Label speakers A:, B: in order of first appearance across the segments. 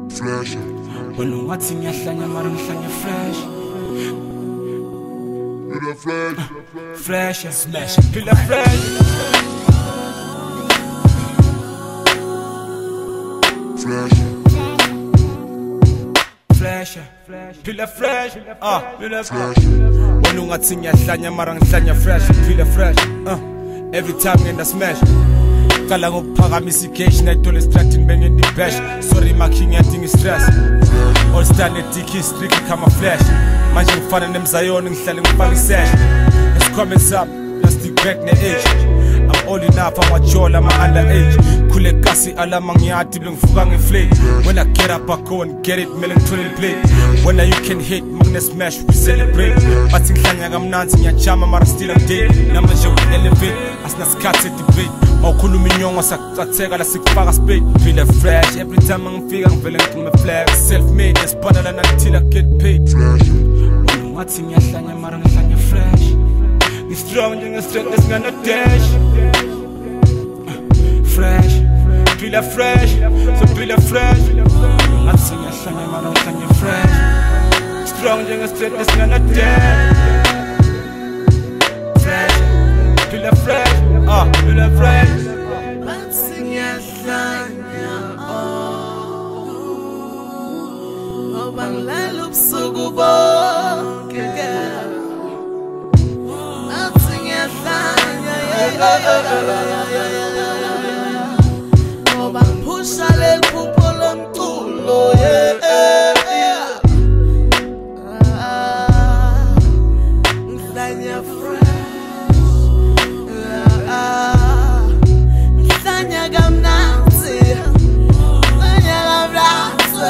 A: Flash.
B: Wena ungathi ngiyahlanya mara ngihlanya fresh.
A: Phila flash.
B: Flash, smash, phila fresh.
A: Flash.
B: Flash, phila fresh. Phila
A: Flash.
B: Wena ungathi ngiyahlanya mara ngihlanya fresh. Phila fresh. Every time ngenda smash. Kala ngokuphakamisa icash nayithola estrathini bengenda ibash. Sorry making ngiyadinga stress. All star nedik history kama flash. Manje ngifana nemzayoni ngihlale ngifaka isesh. Let's comments up, plastic back ne age. I'm old enough, I'm mature, I'm underage. Kule kasi alama ngiyati bengivuka ngeflake. When I get up I go and get it, melancholy plate. When you can hit, magna smash, we celebrate. Bathi ngihlanya kamnanzi ngiyajama mara still I'm dead. Namanje we elevate, asinasikhathi debate. Mawukhuluma inyongo sakucatheka la sikufaka spade. Phila fresh, every time ngifika ngivele ngicime flag. Self-made, yasibhadala until I get paid.
A: Flash.
B: Wena ungathi ngiyahlanya mara ngihlanya fresh. Ngi-strong njenge-straight esingana dash. Fresh, phila fresh, so phila fresh. Ungathi ngiyahlanya mara ngihlanya fresh. Strong njenge-straight esingana dash. Fresh, phila fresh, phila fresh.
C: Ungathi ngiyahlanya ngoba ngilala ubusuku bonke. Ungathi ngiyahlanya ngoba ngiphusha lephupho lomculo. Ngihlanya fresh, ngihlanya kamnandi, ngihlanya kamnandi.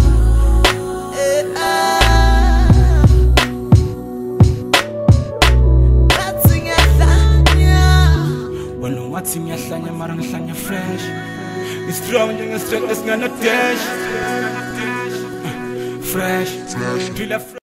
C: Ungathi ngiyahlanya
B: Wena ungathi ngiyahlanya mara ngihlanya fresh. Ngi-strong njenge-straight esingana dash. Fresh,
A: Flash.
B: phila fresh.